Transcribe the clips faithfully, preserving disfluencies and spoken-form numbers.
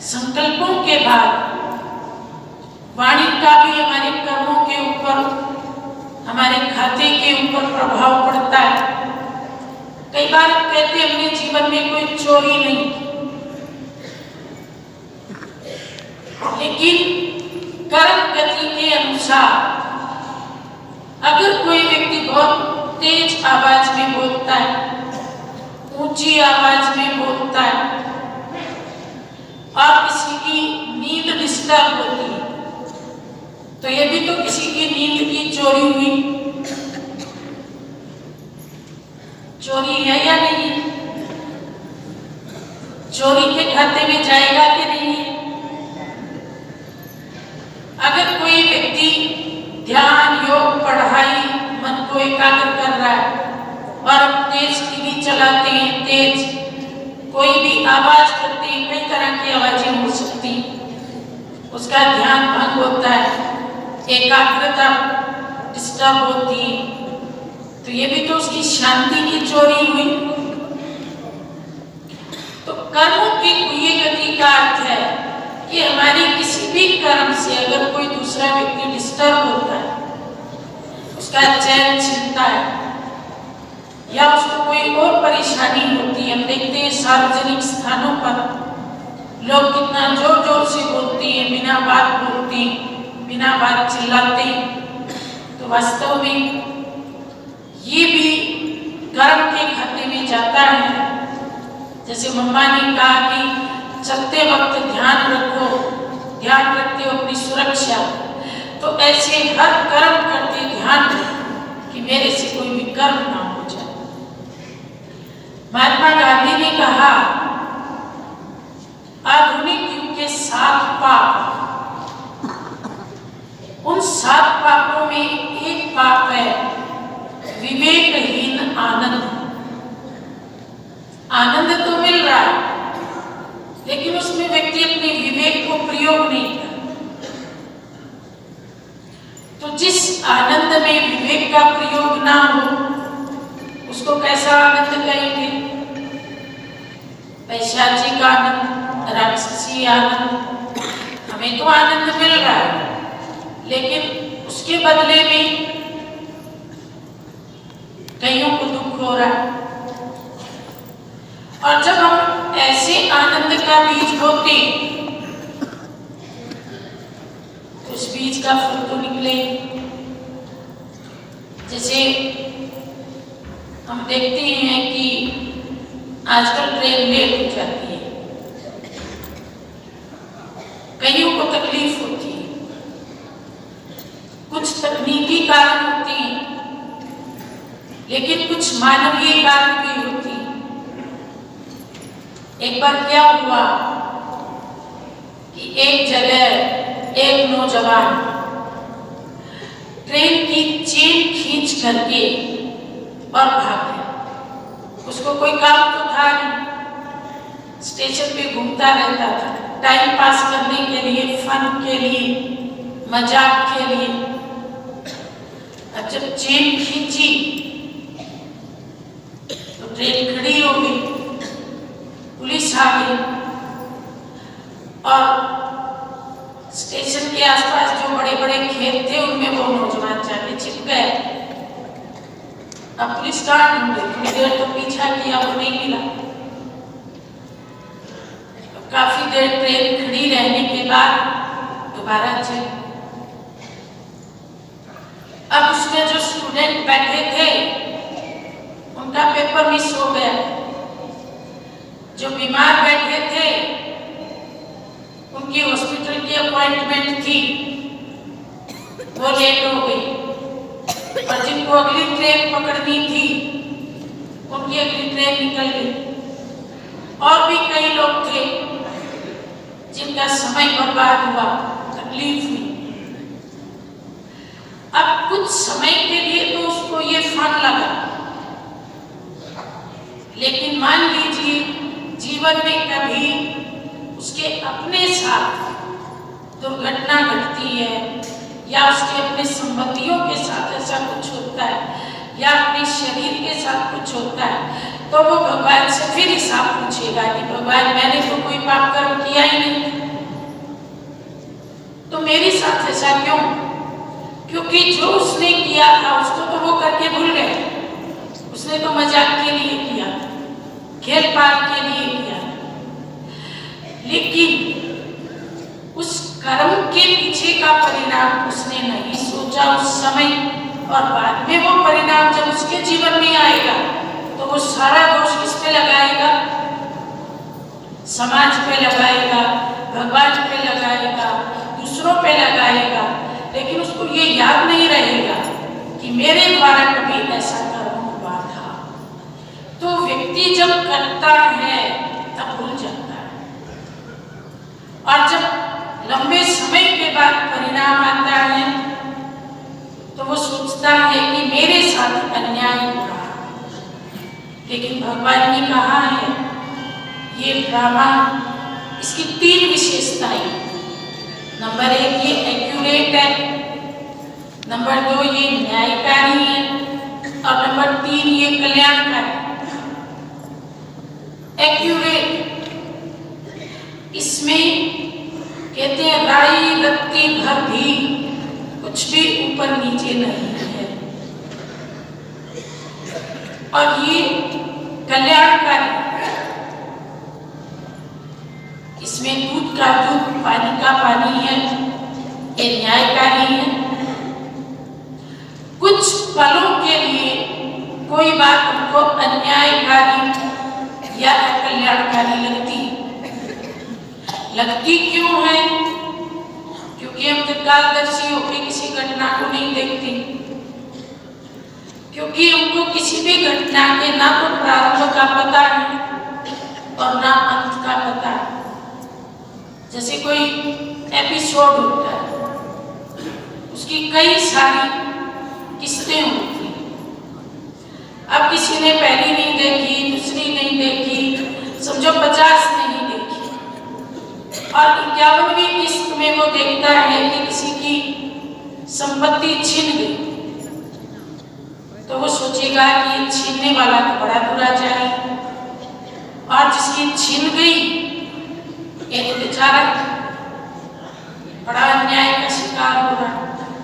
संकल्पों के बाद वाणी का भी हमारे कर्मों के ऊपर, हमारे खाते के ऊपर प्रभाव पड़ता है। कई बार कहते हैं अपने जीवन में कोई चोरी नहीं, लेकिन कर्म गति के अनुसार अगर कोई व्यक्ति बहुत तेज आवाज में बोलता है, ऊंची आवाज में बोलता है और किसी की नींद डिस्टर्ब होती है, तो ये भी तो किसी की नींद की चोरी हुई। चोरी है या नहीं? चोरी के खाते में जाएगा कि नहीं? अगर कोई व्यक्ति ध्यान, योग, पढ़ाई, मन को एकाग्र कर रहा है और तेज टीवी चलाते हैं, तेज कोई भी आवाज करते हैं, कई तरह की आवाजें हो सकती, उसका ध्यान भंग होता है, एकाग्रता डिस्टर्ब होती है, तो ये भी तो उसकी शांति की चोरी हुई। तो कर्मों की ये गति का अर्थ है कि हमारी किसी भी कर्म से अगर कोई दूसरा व्यक्ति डिस्टर्ब होता है, उसका चैन छिनता है या उसको कोई और परेशानी होती है। हम देखते हैं सार्वजनिक स्थानों पर लोग कितना जोर जोर से बोलते हैं, बिना बात बोलते हैं, बिना बात चिल्लाते हैं, तो वास्तव में ये भी कर्म के खाते में जाता है। जैसे मम्मा ने कहा कि चलते वक्त ध्यान रखो, ध्यान रखते हो अपनी सुरक्षा, तो ऐसे हर कर्म करते ध्यान रखो कि मेरे से कोई भी कर्म ना हो जाए। महात्मा गांधी ने कहा आधुनिक युग के सात पाप, उन सात पापों में एक पाप है विवेकहीन आनंद। आनंद तो मिल रहा है, लेकिन उसमें व्यक्ति अपने विवेक को प्रयोग नहीं करता। तो जिस आनंद में विवेक का प्रयोग ना हो, उसको कैसा आनंद कहेंगे? पैशाचिक आनंद, राक्षसी आनंद। हमें तो आनंद मिल रहा है, लेकिन उसके बदले में कईयों को दुख हो रहा है। और जब हम ऐसे आनंद का बीज बोते, तो उस बीज का फल तो निकले। जैसे हम देखते हैं कि आजकल ट्रेन लेट हो जाती है, कईयों को तकलीफ होती है, कुछ तकनीकी कारण होते हैं, लेकिन कुछ मानवीय कारण भी होती है। एक बार क्या हुआ कि एक जगह एक नौजवान ट्रेन की चेन खींच करके और भाग गया। उसको कोई काम तो था नहीं, स्टेशन पे घूमता रहता था, टाइम पास करने के लिए, फन के लिए, मजाक के लिए। अब जब चेन खींची तो ट्रेन खड़ी हो गई, पुलिस आ गई और स्टेशन के आसपास जो बड़े बड़े खेत थे उनमें वो नौजवान जाके छिप गए। अब पुलिस कहाँ ढूंढे? थोड़ी देर तो पीछा किया, वो नहीं मिला। तो काफी देर ट्रेन खड़ी रहने के बाद दोबारा चली। अब उसमें जो स्टूडेंट बैठे थे उनका पेपर मिस हो गया, जो बीमार बैठे थे उनकी हॉस्पिटल की अपॉइंटमेंट थी, वो लेट हो गई, और जिनको अगली ट्रेन पकड़नी थी उनकी अगली ट्रेन निकल गई। और भी कई लोग थे जिनका समय बर्बाद हुआ, तकलीफ हुई। अब कुछ समय के लिए तो उसको ये फन लगा, लेकिन मान लीजिए जीवन में कभी उसके अपने साथ दुर्घटना घटती है या उसके अपने संबंधियों के साथ ऐसा कुछ होता है या अपने शरीर के साथ कुछ होता है, तो वो भगवान से फिर हिसाब पूछेगा कि भगवान मैंने तो कोई पाप कर्म किया ही नहीं, साथ ऐसा क्यों? क्योंकि जो उसने किया था उसको तो वो करके भूल गए। उसने तो मजाक के लिए किया, खेल पाल के लिए किया, लेकिन उस कर्म के पीछे का परिणाम उसने नहीं सोचा उस समय। और बाद में वो परिणाम जब उसके जीवन में आएगा तो वो सारा दोष किस पे लगाएगा? समाज पे लगाएगा, भगवान पे लगाएगा, दूसरों पे लगाएगा, लेकिन उसको ये याद नहीं रहेगा कि मेरे द्वारा कभी ऐसा कर्म हुआ था। तो व्यक्ति जब करता है तब भूल जाता है, और जब लंबे समय के बाद परिणाम आता है तो वो सोचता है कि मेरे साथ अन्याय हो रहा। लेकिन भगवान ने कहा है ये ड्रामा, इसकी तीन विशेषताएं। नंबर एक, ये एक्यूरेट है। नंबर दो, ये न्यायकारी है। और नंबर तीन, ये कल्याणकारी। एक्यूरेट, इसमें कहते हैं राई रत्ती भर भी कुछ भी ऊपर नीचे नहीं है। और ये कल्याणकारी, इसमें दूध का दूध, पानी का पानी है। ये न्यायकारी है। कुछ पलों के लिए कोई बात उनको अन्यायकारी या अकल्याणकारी लगती लगती क्यों है? क्योंकि हम तत्कालदर्शी होकर किसी घटना को नहीं देखते, क्योंकि हमको किसी भी घटना के ना तो प्रारंभ का पता है और ना अंत का पता है। जैसे कोई एपिसोड होता है, उसकी कई सारी किस्तें होती हैं। अब किसी ने पहली नहीं देखी, दूसरी नहीं देखी, समझो पचास नहीं देखी, और इक्यावनवीं किस्त में वो देखता है कि किसी की संपत्ति छीन गई, तो वो सोचेगा कि छीनने वाला तो बड़ा बुरा जाए, और जिसकी छीन गई ये तो बेचारा बड़ा अन्याय का शिकार हो रहा।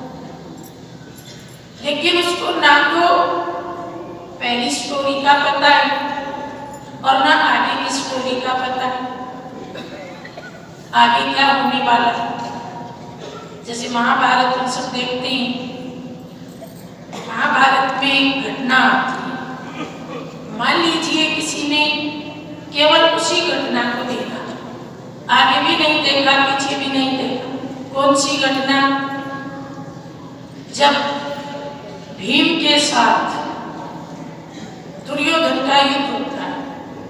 लेकिन उसको ना तो पहली स्टोरी का पता है और ना आगे की स्टोरी का पता है, आगे क्या होने वाला है। जैसे महाभारत हम सब देखते हैं, महाभारत में एक घटना आती है। मान लीजिए किसी ने केवल उसी घटना को देखा, आगे भी नहीं देखा, पीछे भी नहीं देखा। कौन सी घटना? जब भीम के साथ दुर्योधन का युद्ध होता है,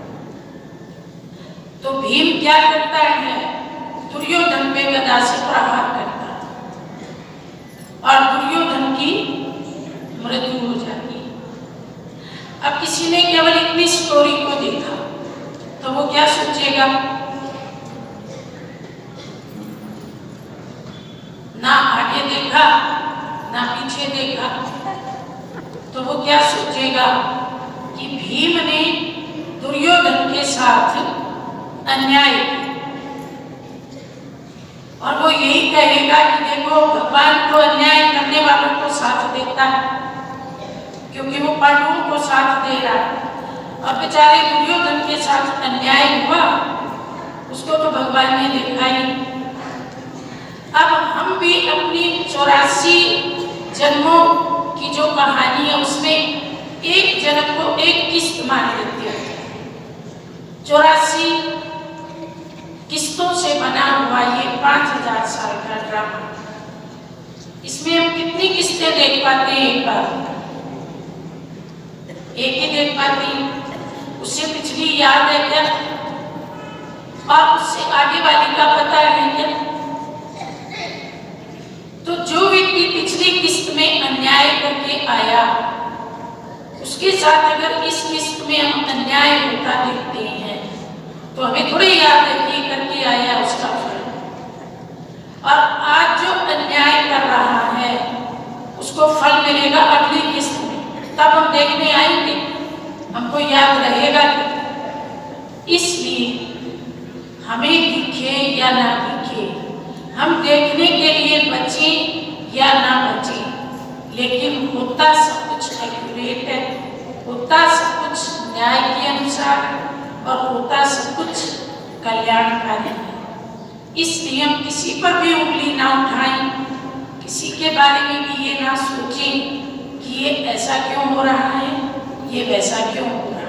तो भीम क्या करता है? दुर्योधन पे गदा से प्रहार करता है और दुर्योधन की मृत्यु हो जाती है। अब किसी ने केवल इतनी स्टोरी को देखा तो वो क्या सोचेगा? ना आगे देखा ना पीछे देखा, तो वो क्या सोचेगा कि भीम ने दुर्योधन के साथ अन्याय किया। और वो यही कहेगा कि देखो भगवान तो अन्याय करने वालों को साथ देता है, क्योंकि वो पांडवों को साथ दे रहा है, और बेचारे दुर्योधन के साथ अन्याय हुआ, उसको तो भगवान ने देखा ही। अब हम भी अपनी चौरासी जन्मों की जो कहानी है उसमें एक जन्म को एक किस्त मान लेते हैं। चौरासी किस्तों से बना हुआ ये पांच हजार साल का ड्रामा, इसमें हम कितनी किस्तें देख पाते हैं? एक बार एक ही देख पाते हैं। उससे पिछली याद है क्या? और उससे आगे वाली का पता है क्या? तो जो व्यक्ति पिछली किस्त में अन्याय करके आया, उसके साथ अगर इस किस्त में हम अन्याय होता देखते हैं तो हमें थोड़ी याद है कि करके आया उसका फल। और आज जो अन्याय कर रहा है उसको फल मिलेगा अगली किस्त में, तब हम देखने आएंगे, हमको याद रहेगा। इसलिए हमें दिखे या ना दिखे, हम देखने के लिए बचें या ना बचें, लेकिन होता सब कुछ एक्यूरेट है, होता सब कुछ न्याय के अनुसार और होता सब कुछ कल्याणकारी है। इसलिए हम किसी पर भी उंगली ना उठाएं, किसी के बारे में भी ये ना सोचें कि ये ऐसा क्यों हो रहा है, ये वैसा क्यों हो रहा है।